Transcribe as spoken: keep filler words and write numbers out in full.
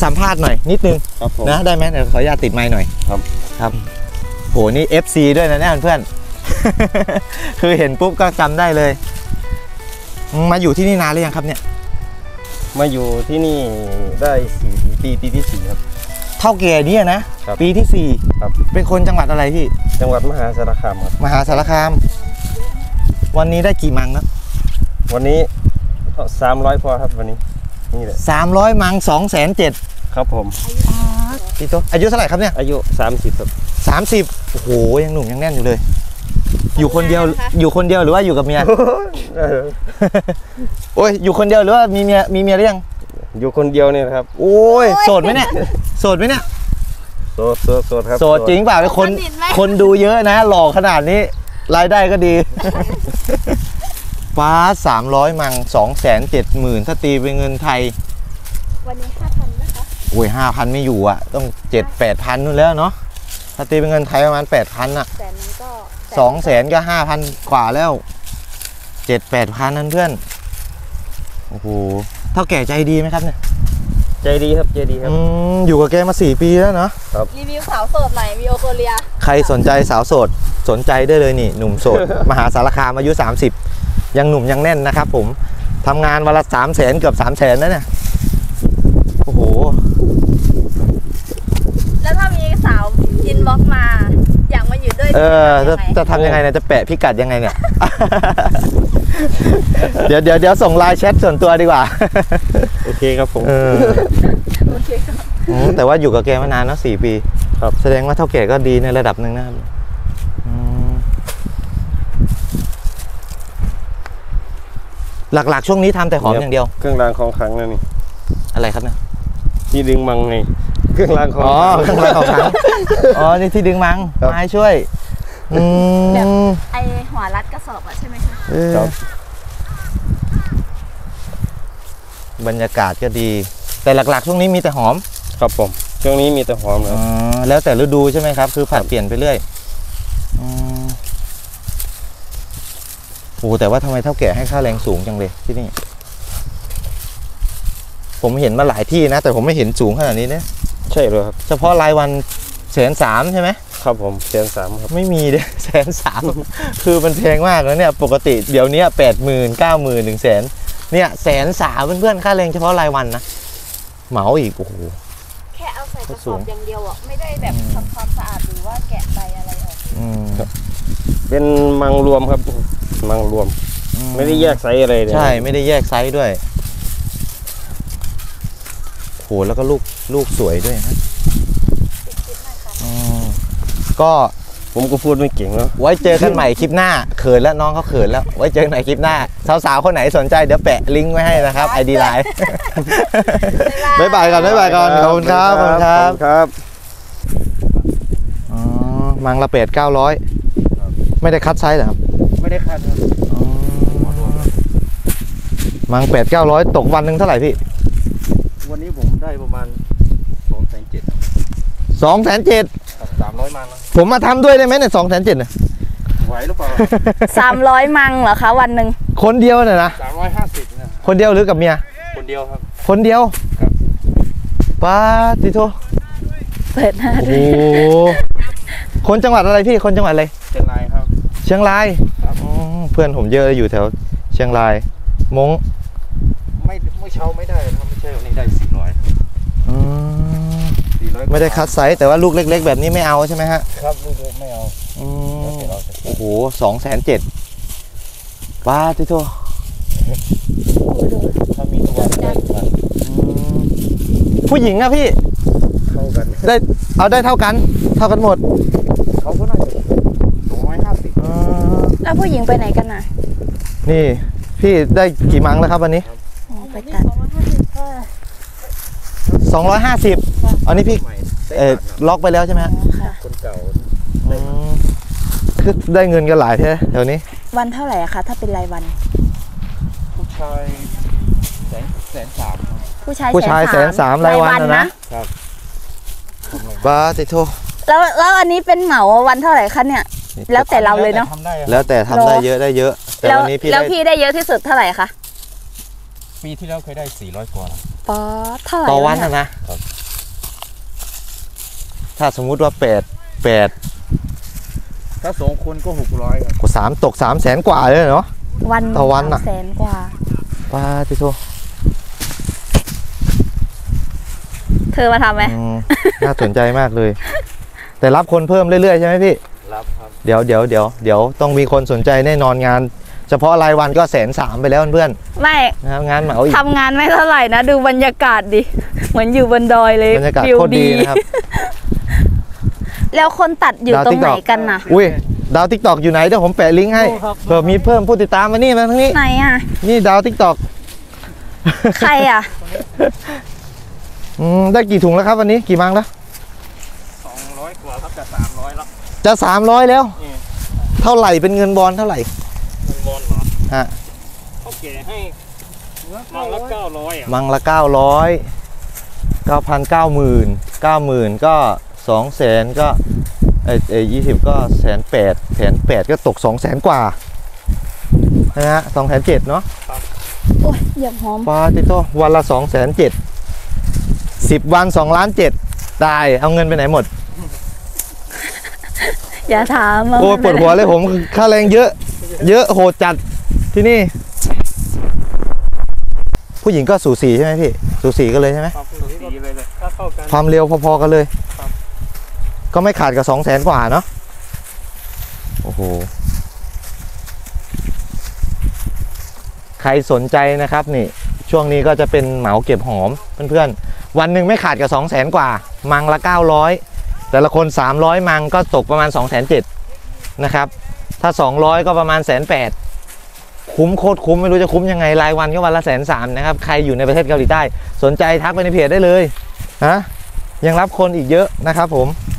สัมภาษณ์หน่อยนิดนึงนะได้ไหมเดี๋ยวขออนุญาตติดไมค์หน่อยครับครับโหนี่ เอฟ ซี ด้วยนะเนี่ยเพื่อนคือเห็นปุ๊บก็จำได้เลยมาอยู่ที่นี่นานหรือยังครับเนี่ยมาอยู่ที่นี่ได้สี่ปีปีที่สี่ครับเท่าแก่เนี่ยนะปีที่สี่ครับเป็นคนจังหวัดอะไรพี่จังหวัดมหาสารคามครับมหาสารคามวันนี้ได้กี่มังนะวันนี้สามร้อยพอครับวันนี้นี่แหละสามร้อยมังสองแสนเจ็ดครับผมพี่โตอายุเท่าไหร่ครับเนี่ยอายุสามสิบครับสามสิบโอ้โหยังหนุ่มยังแน่นอยู่เลยอยู่คนเดียวอยู่คนเดียวหรือว่าอยู่กับเมียโอ้ยอยู่คนเดียวหรือว่ามีเมียมีเมียหรือยังอยู่คนเดียวเนี่ยครับโอ้ยโสดไหมเนี่ยโสดไหมเนี่ยโสดโสดโสดครับโสดจริงเปล่าคนคนดูเยอะนะหล่อขนาดนี้รายได้ก็ดีฟ้าสามร้อยมังสองแสนเจ็ดหมื่นถ้าตีเป็นเงินไทยวันนี้ห้าพันนะคะโอ้ยห้าพันไม่อยู่อ่ะต้องเจ็ดแปดพันนู่นแล้วเนาะถ้าตีเป็นเงินไทยประมาณแปดพันอ่ะแสนนึงก็สองแสนก็ห้าพันกว่าแล้วเจ็ดแปดพันนั่นเพื่อนโอ้โหเท่าแก่ใจดีไหมครับเนี่ยใจดีครับใจดีครับอยู่กับแกมาสี่ปีแล้วเนาะครับรีวิวสาวโสดหน่อยวิโอโคเรียใครสนใจสาวโสดสนใจได้เลยนี่หนุ่มโสด มหาสารคามอายุสามสิบยังหนุ่มยังแน่นนะครับผมทำงานวันละสามแสนเกือบสามแสนแล้วเนี่ยโอ้โหแล้วถ้ามีสาวอินบ็อกมาอยากมาอยู่ด้วยเออจะจะทำยังไงเนี่ยจะแปะพิกัดยังไงเนี่ย เดี๋ยวเดี๋ยวเดี๋ยวส่งไลน์แชทส่วนตัวดีกว่าโอเคครับผมโอเคครับแต่ว่าอยู่กับแกมานานเนาะสี่ปีครับแสดงว่าเท่าแก่ก็ดีในระดับหนึ่งนะครับหลักๆช่วงนี้ทำแต่หอมอย่างเดียวเครื่องรางของขลังนั่นนี่อะไรครับเนี่ยที่ดึงมังไงเครื่องรางของอ๋อเครื่องรางของขลังอ๋อนี่ที่ดึงมังมาให้ช่วยแบบไอหัวรัดกระสอบอะใช่ไหมคะครับบรรยากาศก็ดีแต่หลักๆช่วงนี้มีแต่หอมครับผมช่วงนี้มีแต่หอมนะแล้วแต่ฤดูใช่ไหมครับคือผัดเปลี่ยนไปเรื่อยโอ้แต่ว่าทำไมเท่าแก่ให้ค่าแรงสูงจังเลยที่นี่ผมเห็นมาหลายที่นะแต่ผมไม่เห็นสูงขนาดนี้นะใช่เลยครับเฉพาะรายวันแสนสามใช่ไหมครับผมแสนสามครับไม่มีเลยแสนสามคือมันแพงมากแล้วเนี่ยปกติเดี๋ยวนี้แปดหมื่นเก้าหมื่นถึงแสนเนี่ยแสนสามเพื่อนๆค่าแรงเฉพาะรายวันนะเหมาอีกโอ้โหแค่เอาใส่กระสอบอย่างเดียวอ่ะไม่ได้แบบทำความสะอาดหรือว่าแกะใบอะไรออกเป็นมังรวมครับมังรวมไม่ได้แยกไซส์อะไรเลยใช่ไม่ได้แยกไซส์ด้วยโหแล้วก็ลูกลูกสวยด้วยนะก็ผมก็พูดไม่เก่งแล้วไว้เจอกันใหม่คลิปหน้าเขินแล้วน้องเขาเขินแล้วไว้เจอกันใหม่คลิปหน้าสาวๆคนไหนสนใจเดี๋ยวแปะลิงก์ไว้ให้นะครับไอดีไลน์บ๊ายบายก่อนบ๊ายบายก่อนขอบคุณครับขอบคุณครับครับอ๋อมังละเป็ดเก้าร้อยไม่ได้คัดไซส์เหรอครับไม่ได้คัดครับมังเป็ดเก้าร้อยตกวันหนึ่งเท่าไหร่พี่วันนี้ผมได้ประมาณสองแสนเจ็ดสองแสนเจ็ดสามร้อยมังผมมาทำด้วยได้ไหมเนี่ยสองแสนเจ็ดเนี่ยไหวหรือเปล่าสามร้อยมังเหรอคะวันหนึ่งคนเดียวเนี่ยนะสามร้อยห้าสิบเนี่ยคนเดียวหรือกับเมียคนเดียวครับคนเดียวครับป้าติโทเปิดหน้าโอ้คนจังหวัดอะไรพี่คนจังหวัดอะไรเชียงรายครับเชียงรายเพื่อนผมเยอะอยู่แถวเชียงรายมงไม่ไม่เช่าไม่ได้ถ้าไม่ใช่วันนี้ได้สี่ร้อยไม่ได้คัดไซส์แต่ว่าลูกเล็กๆแบบนี้ไม่เอาใช่ไหมฮะครับลูกเล็กไม่เอาโอ้โหสองแสนเจ็ดป้าติโทถ้ามีตัวได้ผู้หญิงอะพี่เท่ากันได้เอาได้เท่ากันเท่ากันหมดเขาก็น่าจะสองร้อยห้าสิบแล้วผู้หญิงไปไหนกันน่ะนี่พี่ได้กี่มังแล้วครับวันนี้ไปตัดสองร้อยห้าสิบอันนี้พี่เออล็อกไปแล้วใช่ไหมฮะคนเก่าคือได้เงินกันหลายแท้แถวนี้วันเท่าไหร่อะคะถ้าเป็นรายวันผู้ชายแสนแสนสามผู้ชายผู้ชายแสนสามรายวันนะครับบ้าติโทแล้วแล้วอันนี้เป็นเหมาวันเท่าไหร่คะเนี่ยแล้วแต่เราเลยเนาะแล้วแต่ทำได้เยอะได้เยอะแต่วันนี้พี่แล้วพี่ได้เยอะที่สุดเท่าไหร่คะปีที่แล้วเคยได้สี่ร้อยกว่าปอเท่าไหร่ต่อวันนะนะถ้าสมมุติว่าแปดแปดถ้าสองคนก็หกร้อยครับกว่าสามตกสามแสนกว่าเลยเนาะวันต่อวันน่ะแสนกว่าป้าจิโตเธอมาทำไหมอืมน่าสนใจมากเลย แต่รับคนเพิ่มเรื่อยๆใช่ไหมพี่รับครับเดี๋ยวเดี๋ยวเดี๋ยวเดี๋ยวต้องมีคนสนใจแน่นอนงาน เฉพาะรายวันก็แสนสามไปแล้วเพื่อนไม่ๆนะครับงานเหมาอีกทำงานไม่เท่าไหร่นะ ดูบรรยากาศดิ เหมือนอยู่บนดอยเลยบรรยากาศวิวโคตรดีนะครับแล้วคนตัดอยู่ดาวตรงไหน TikTok กันน่ะอุ้ยดาวทิกตอกอยู่ไหนเดี๋ยวผมแปะลิงก์ให้เผื่อมีเพิ่มผู้ติดตามมานี่มาทั้งนี้ไหนอ่ะนี่ดาวทิกตอกใครอ่ะอืมได้กี่ถุงแล้วครับวันนี้กี่มังแล้วสองร้อยกว่าครับจะสามร้อยแล้วจะสามร้อยแล้วนี่เท่าไหร่เป็นเงินบอลเท่าไหร่มันบอลเหรอฮะเขาแก่ให้มังละเก้าร้อยอ่ะมังละเก้าร้อยเก้าพันเก้าหมื่นเก้าหมื่นก็สองแสนก็ไอ้ไอ้ยี่สิบก็แสนแปดแสนแปดก็ตกสองแสนกว่านะฮะสองแสนเจ็ดเนาะโอ้ยเหยียบหอมปาติโตวันละสองแสนเจ็ดสิบวันสองล้านเจ็ดได้เอาเงินไปไหนหมดอย่าถามมาโอ้ยปวดหัวเลยผมค่าแรงเยอะ เยอะโหดจัดที่นี่ ผู้หญิงก็สูสีใช่ไหมพี่สูสีกันเลยใช่ไหมครับสีเลยเลยถ้าเข้ากันความเร็วพอๆกันเลยครับก็ไม่ขาดกับสองแสนกว่าเนาะโอ้โหใครสนใจนะครับนี่ช่วงนี้ก็จะเป็นเหมาเก็บหอมเพื่อนๆวันหนึ่งไม่ขาดกับสองแสนกว่า มังละเก้าร้อยแต่ละคนสามร้อยมังก็ตกประมาณสองแสนเจ็ดนะครับถ้าสองร้อยก็ประมาณแสนแปดคุ้มโคตรคุ้มไม่รู้จะคุ้มยังไงรายวันก็วันละแสนสามนะครับใครอยู่ในประเทศเกาหลีใต้สนใจทักไปในเพจได้เลยนะยังรับคนอีกเยอะนะครับผม